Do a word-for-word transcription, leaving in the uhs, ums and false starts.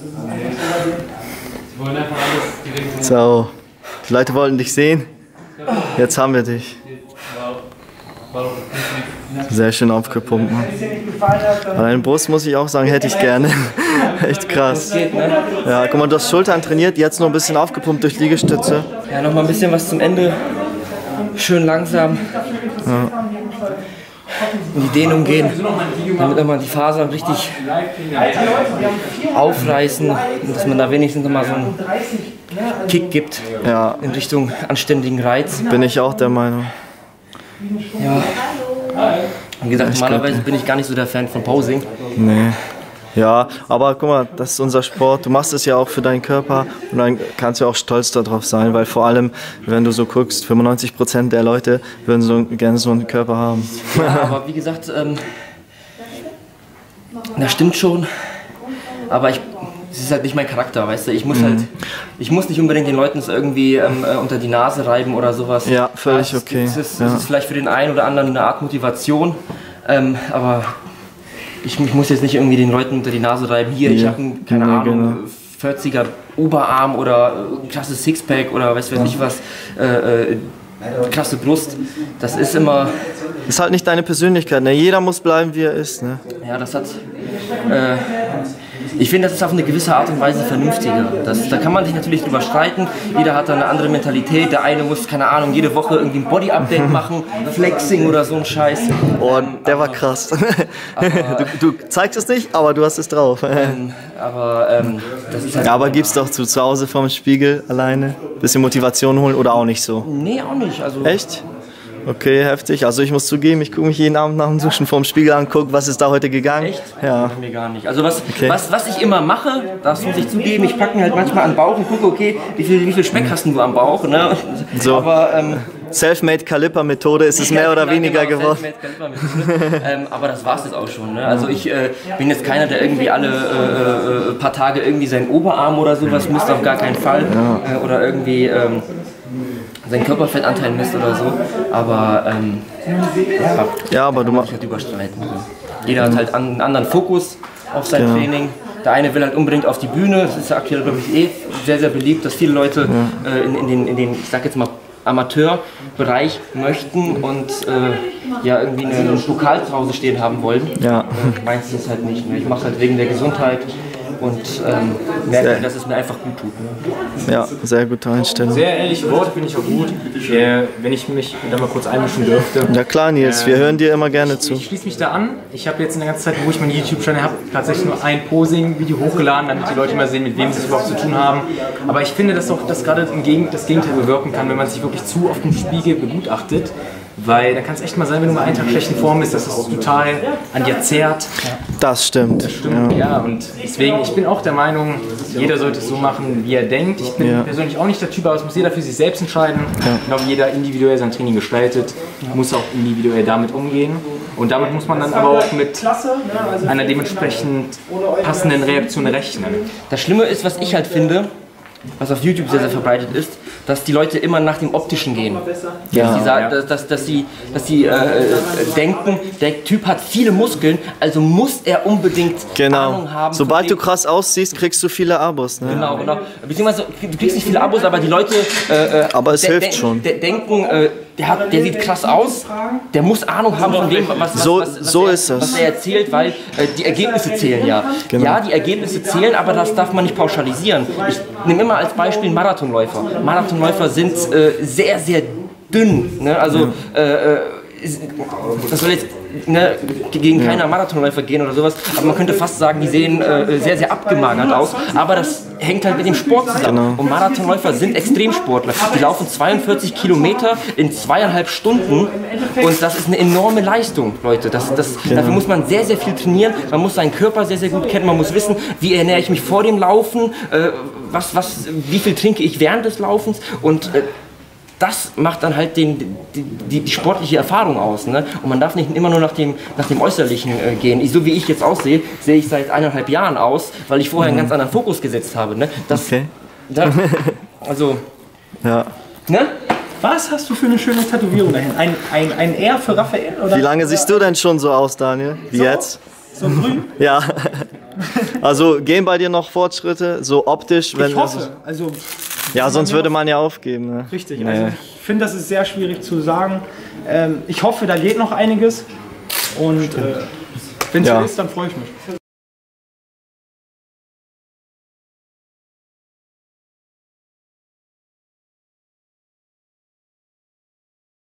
So, die Leute wollten dich sehen. Jetzt haben wir dich. Sehr schön aufgepumpt, Mann. Aber deine Brust, muss ich auch sagen, hätte ich gerne. Echt krass. Ja, guck mal, du hast Schultern trainiert, jetzt noch ein bisschen aufgepumpt durch Liegestütze. Ja, noch mal ein bisschen was zum Ende. Schön langsam. Ja. In die Dehnung gehen, damit nochmal die Fasern richtig aufreißen und dass man da wenigstens nochmal so einen Kick gibt, Ja. in Richtung anständigen Reiz. Bin ich auch der Meinung. Ja. Wie gesagt, normalerweise bin ich gar nicht so der Fan von Posing. Nee. Ja, aber guck mal, das ist unser Sport. Du machst es ja auch für deinen Körper und dann kannst du auch stolz darauf sein, weil vor allem, wenn du so guckst, fünfundneunzig Prozent der Leute würden so gerne so einen Körper haben. Ja, aber wie gesagt, ähm, das stimmt schon, aber ich, es ist halt nicht mein Charakter, weißt du, ich muss mhm. halt, ich muss nicht unbedingt den Leuten es irgendwie ähm, unter die Nase reiben oder sowas. Ja, völlig ja, es, okay. Es ist, ja. es ist vielleicht für den einen oder anderen eine Art Motivation, ähm, aber ich, ich muss jetzt nicht irgendwie den Leuten unter die Nase reiben, hier, ja. ich habe einen, keine nee, Ahnung, genau. vierziger Oberarm oder ein krasses Sixpack oder weiß weiß ja. ich was, äh, äh, krasse Brust, das ist immer... Ist halt nicht deine Persönlichkeit, ne? Jeder muss bleiben, wie er ist, ne? Ja, das hat... Äh, ich finde, das ist auf eine gewisse Art und Weise vernünftiger. Das, da kann man sich natürlich drüber streiten. Jeder hat da eine andere Mentalität. Der eine muss, keine Ahnung, jede Woche irgendwie ein Body-Update machen, Flexing oder so ein Scheiß. Oh, der war krass. Aber, du, du zeigst es nicht, aber du hast es drauf. Ähm, aber ähm, das ist halt... Ja, aber gibst doch zu, zu Hause vorm Spiegel alleine? Bisschen Motivation holen oder auch nicht so? Nee, auch nicht. Also, echt? Okay, heftig. Also ich muss zugeben, ich gucke mich jeden Abend nach dem Duschen vorm Spiegel an, gucke, was ist da heute gegangen. Echt? Ja. Mir gar nicht. Also was, okay. was, was ich immer mache, das muss ich zugeben, ich packe mir halt manchmal an den Bauch und gucke, okay, wie viel, wie viel Speck hast du am Bauch? Ne? So. Aber, ähm, Selfmade-Kaliper-Methode ist es mehr oder ja, weniger genau, geworden. ähm, aber das war es jetzt auch schon. Ne? Also ich äh, bin jetzt keiner, der irgendwie alle äh, äh, paar Tage irgendwie seinen Oberarm oder sowas misst, auf gar keinen Fall. Ja. Äh, oder irgendwie... Ähm, seinen Körperfettanteil misst oder so, aber ähm, ja, ja, aber du machst halt überstreiten. Jeder hat halt einen anderen Fokus auf sein genau. Training. Der eine will halt unbedingt auf die Bühne, das ist ja aktuell, glaube ich, eh sehr, sehr beliebt, dass viele Leute ja. äh, in, in, den, in den, ich sag jetzt mal, Amateurbereich möchten und äh, ja irgendwie eine, einen Pokal zu Hause stehen haben wollen. Ja. Äh, meins ist halt nicht. Ne? Ich mache es halt wegen der Gesundheit. Und ähm, merke, dass es mir einfach gut tut. Ne? Ja, sehr gute Einstellung. Sehr ehrliche Worte finde ich auch gut. Äh, wenn ich mich da mal kurz einmischen dürfte. Ja klar, Nils, äh, wir hören dir immer gerne zu. Ich schließe mich da an. Ich habe jetzt in der ganzen Zeit, wo ich meinen YouTube-Channel habe, tatsächlich nur ein Posing-Video hochgeladen, damit die Leute mal sehen, mit wem sie es überhaupt zu tun haben. Aber ich finde, dass auch das gerade das Gegenteil bewirken kann, wenn man sich wirklich zu auf dem Spiegel begutachtet. Weil da kann es echt mal sein, wenn du mal einen Tag schlecht in Form bist, dass es total an dir zerrt. Das stimmt. Das stimmt, ja. ja. Und deswegen, ich bin auch der Meinung, jeder sollte es so machen, wie er denkt. Ich bin ja. persönlich auch nicht der Typ, aber es muss jeder für sich selbst entscheiden. Ja. Genau wie jeder individuell sein Training gestaltet, muss auch individuell damit umgehen. Und damit muss man dann aber auch mit einer dementsprechend passenden Reaktion rechnen. Das Schlimme ist, was ich halt finde, was auf YouTube sehr, sehr verbreitet ist, dass die Leute immer nach dem Optischen gehen. Ja. Dass, sie sagen, dass, dass, dass sie, dass sie äh, denken, der Typ hat viele Muskeln, also muss er unbedingt genau. Ahnung haben. Sobald du krass aussiehst, kriegst du viele Abos. Ne? Genau, genau. Beziehungsweise du kriegst nicht viele Abos, aber die Leute äh, aber es de hilft de schon. De denken, äh, der, hat, der sieht krass aus, der muss Ahnung haben von dem, was, was, so, was, was, so er, ist das. was er erzählt, weil äh, die Ergebnisse zählen ja. Genau. Ja, die Ergebnisse zählen, aber das darf man nicht pauschalisieren. Ich nehme immer als Beispiel Marathonläufer. Marathonläufer sind äh, sehr, sehr dünn. Ne? Also, ja. äh, das soll jetzt ne, gegen ja. keiner Marathonläufer gehen oder sowas, aber man könnte fast sagen, die sehen äh, sehr, sehr abgemagert aus, aber das hängt halt mit dem Sport zusammen. Genau. Und Marathonläufer sind Extremsportler. Die laufen zweiundvierzig Kilometer in zweieinhalb Stunden und das ist eine enorme Leistung, Leute. Das, das, genau. Dafür muss man sehr, sehr viel trainieren, man muss seinen Körper sehr, sehr gut kennen, man muss wissen, wie ernähre ich mich vor dem Laufen, äh, was, was, wie viel trinke ich während des Laufens und äh, das macht dann halt den, die, die, die sportliche Erfahrung aus. Ne? Und man darf nicht immer nur nach dem, nach dem Äußerlichen äh, gehen. Ich, so wie ich jetzt aussehe, sehe ich seit eineinhalb Jahren aus, weil ich vorher mhm. einen ganz anderen Fokus gesetzt habe. Ne? Das, okay. Da, also, ja. Ne? Was hast du für eine schöne Tätowierung dahin? Ein, ein, ein R für Raphael? Oder? Wie lange siehst du denn schon so aus, Daniel? Wie so? jetzt? So grün? Ja. Also gehen bei dir noch Fortschritte, so optisch? Wenn Ich hoffe. Also, ja, sonst würde man ja aufgeben. Ne? Richtig. Nee. Also ich finde, das ist sehr schwierig zu sagen. Ähm, ich hoffe, da geht noch einiges. Und äh, wenn es Ja. so ist, dann freue ich mich.